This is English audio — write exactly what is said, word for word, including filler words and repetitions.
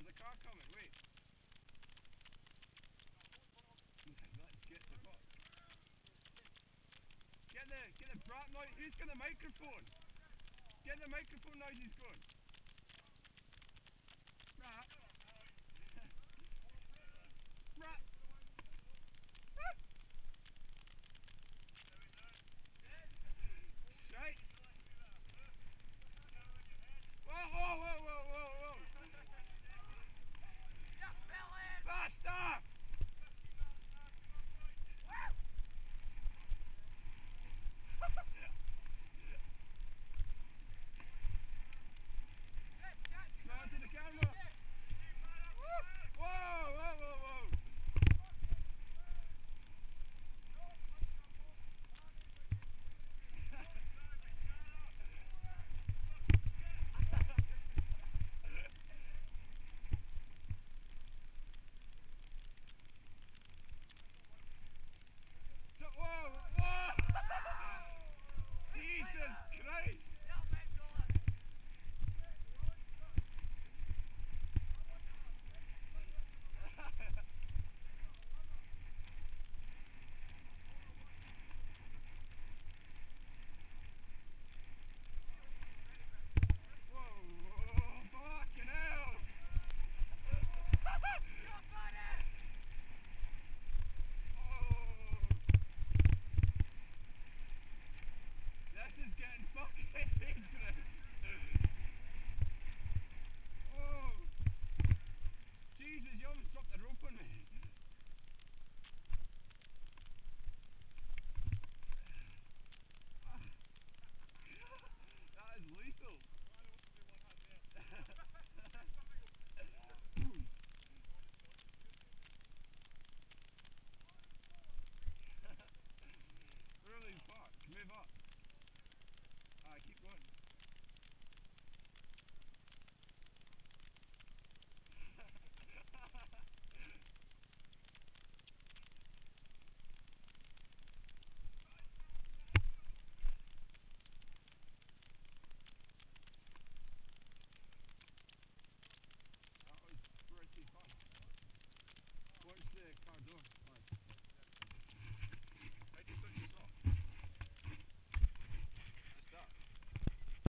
there's a car coming, wait. Let's get the box. Get the, get the brat noise, who's got the microphone? Get the microphone noises going. Brat. Brat. Right. Whoa, whoa, whoa, whoa, whoa, whoa. Faster! Smile to the camera. Whoa, whoa, whoa, whoa. Whoa, whoa. Jesus Christ. This is getting fucking dangerous. Oh, Jesus, you almost dropped the rope on me. That is lethal. Really fuck, move up.